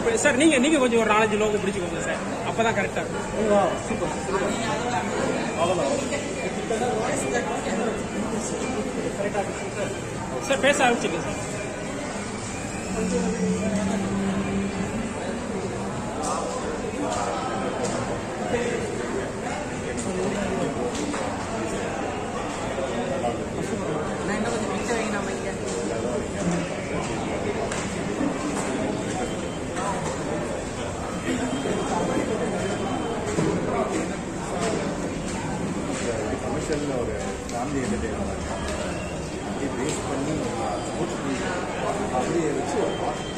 Sir நீங்க கொஞ்சம் ஒரு 4-5 லோகோ பிடிச்சிக்கோங்க சார், அப்பதான் கரெக்டா இருக்கும். சூப்பர் சார் பேச ஆரம்பிச்சிருக்கேன் சார். ஒரு ஃபேமிலி என்டர்டெயின்மெண்ட் அப்படியே பேஸ் பண்ணி அப்படியே வச்சு ஒரு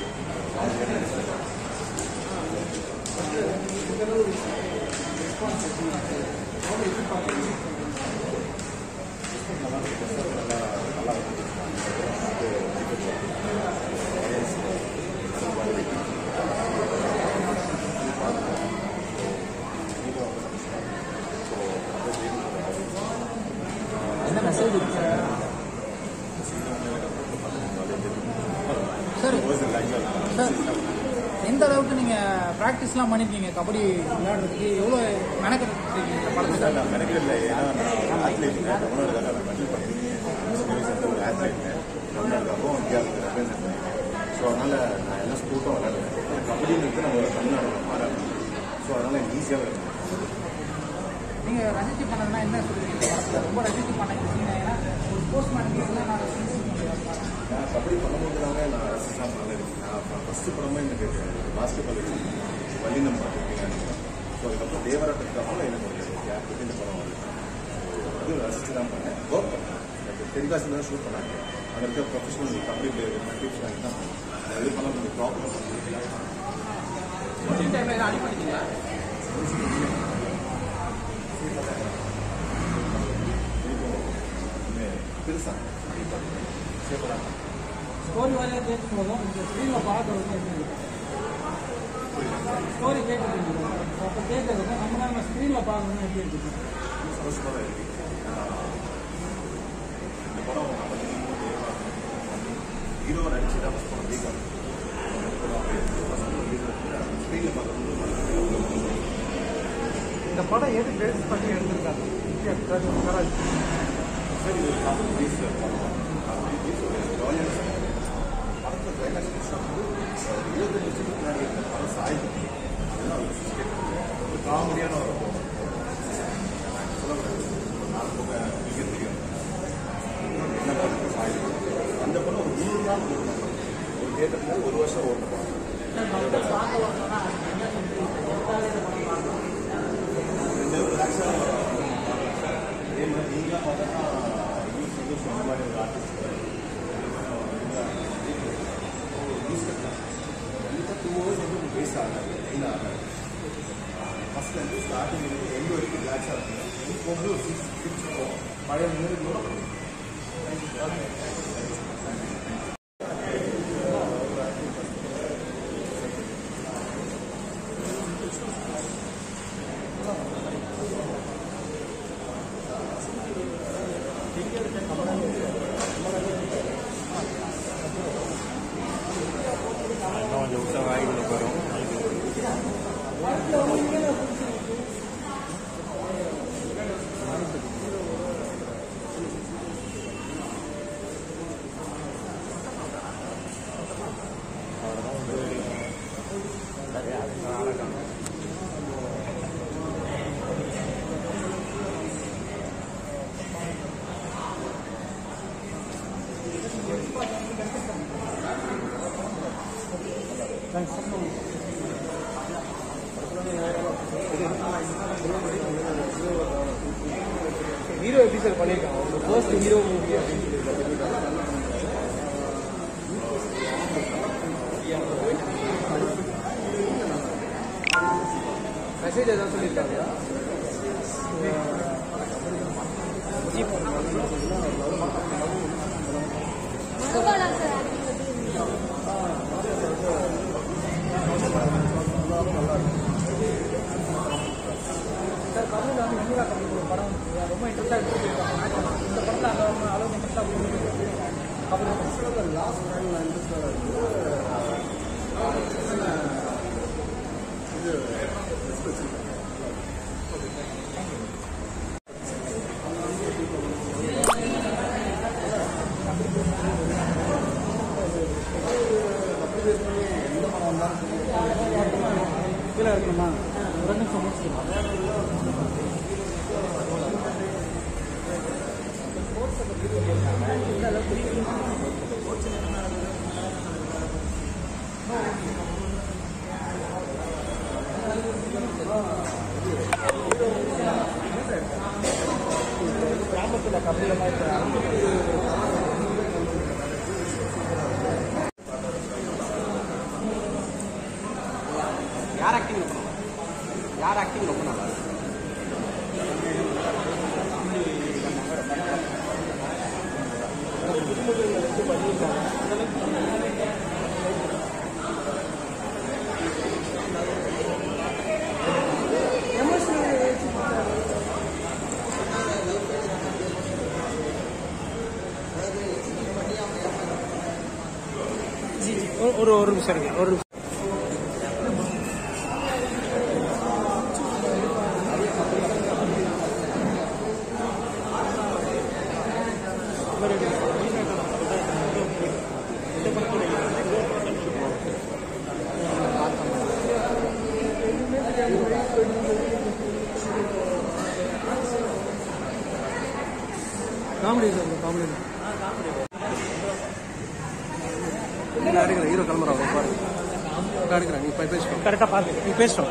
எந்த அளவுக்கு நீங்க பிராக்டிஸ்லாம் பண்ணிருக்கீங்க கபடி விளையாடுறதுக்கு? எவ்வளோ மெனக்கெடுத்துருக்கீங்க இந்த படத்துல? மெனக்கெடல, ஏன்னா நான் ஆத்லீட் தமிழ்நாடுக்காக நான் மெடல் பண்ணியிருக்கேன். ஒரு ஆத்லீட் தமிழ்நாடுக்காகவும் இந்தியாவுக்கு ரெப்ரசென்ட் பண்ணியிருக்கேன். ஸோ அதனால் நான் எல்லா ஸ்போர்ட்டும் விளையாடுவேன். கபடின்னு நம்ம தமிழ்நாடு மாறாது. ஸோ அதனால் எனக்கு ஈஸியாக இருக்கும். நீங்கள் ரசித்து பண்ணதுன்னா என்ன சொல்லுவீங்க? ரொம்ப ரசித்து பண்ணிருக்கீங்க. ஏன்னா ஒரு ஸ்போர்ட்ஸ் மேன் நான் கபடி பண்ணும்போதுதாங்க நான் ரசிச்சா நல்லது. நான் ஃபஸ்ட்டு படமே எனக்கு பாஸ்கெட் பால் வச்சு வல்லினம் பார்த்துருக்கீங்க. ஸோ அதுக்கப்புறம் தேவராட்டத்துக்கு அப்புறம் எனக்கு ஒரு கேப் விட்டு இந்த படம் வருது. அதுவும் ரசிச்சு தான் பண்ணேன். ஒர்க் பண்ணேன். எனக்கு தென்காசியில் தான் ஷூட் பண்ணாங்க. அங்கே இருக்க ப்ரொஃபஷனல் கபடி பிளேயர் டிப்ஸ் வாங்கி தான் பண்ணேன். அது பண்ணால் கொஞ்சம் ப்ராப்ளம் பெருசா ஸ்டோரி வரையா கேட்கும்போதும் இந்த ஸ்க்ரீனில் பார்க்கறது ஸ்டோரி கேட்குறீங்க. அப்போ கேட்கறது நம்ம தான் ஸ்க்ரீனில் பார்க்கணும்னு எப்படி இருக்குது? சந்தோஷமாக தான் இருக்கு. இந்த படம் ஹீரோ நடிச்சு தான் ஃபஸ்ட் படம் வீக்காக ஸ்க்ரீனில் பார்க்கறது. இந்த படம் எது பேஸ் பண்ணி எடுத்திருக்காங்க? சரி, ஒரு கபடி பீஸில் படம் கபடி பீஸ் ஒரு ஜாலியான படத்தில் கிளைமேக்ஸ் வந்து 25 வருஷத்துக்கு முன்னாடி இருந்த படம் சாய்வு அதெல்லாம் ஒரு காமெடியான ஒரு சொல்லக்கூடாது. ஒரு 4 பக்கம் மிக தெரியும் என்ன படத்துக்கு சாய்வு. அந்த படம் ஒரு 100 நாள் ஓடணும். ஒரு தேட்டரில் 1 வருஷம் ஓடணும். ரிலாக்ஸாக அதே மாதிரி நீங்களாம் பார்த்தோன்னா யூஸ் வந்து சொன்ன மாதிரி ஒரு ஆர்டிஸ்ட் கண்டிப்பாக 2 hours வந்து உங்களுக்கு வேஸ்ட் ஆகாது. மெயின் ஆகாது. ஃபஸ்ட் வந்து ஸ்டார்டிங் வந்து எண்டு வரைக்கும் ரிலாக்ஸாக இருக்கும். எண்டு போகும்போது ஒரு 6 போகும். பழைய முன்னாடி கொஞ்சம் உஷா வாய்களுக்கு வரும். ஹீரோ எப்படி சார் பண்ணியிருக்காங்க? ஃபர்ஸ்ட் ஹீரோ மூவி அப்படின்னு மெசேஜ் ஏதாவது சொல்லியிருக்காங்க? சார் தமிழில் வந்து வெண்ணிலா கபடி ஒரு படம் ரொம்ப இன்ட்ரெஸ்டாக எடுத்துருக்காங்க. இந்த படத்தில் அந்த அளவுக்கு இன்ட்ரெஸ்டாக போயிருக்கு. அப்புறம் லாஸ்ட் டைம் நான் இன்ட்ரெஸ்டாக கீழே இருக்கணுமா? ஒரு நிமிஷம் முடிச்சுக்கலாம். கிராமத்தில் யார் ஆக்டிங் யார் ஆக்டிங் ரொம்ப நல்லா இருக்கு? ஒரு நிமிஷம் இருங்க, ஒரு நிமிஷம். காமெடி சார், காமெடி ஹீரோ கிளம்புறா பாருங்க, எடுக்கிறேன். நீ பேசுறோம், கரெக்டாக பார்த்து நீ பேசுறோம்.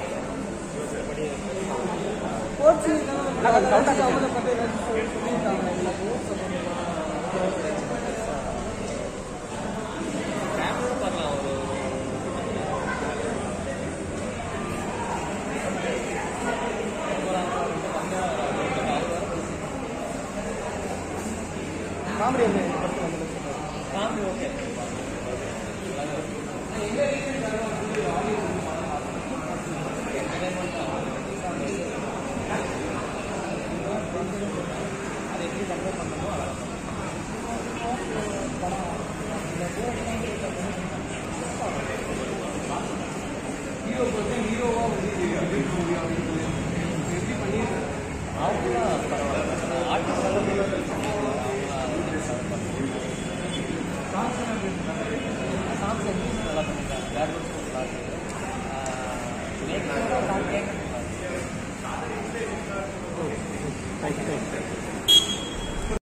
Comedy comedy okay. அதை எப்படி கன்வெர்ட் பண்ணணுமோ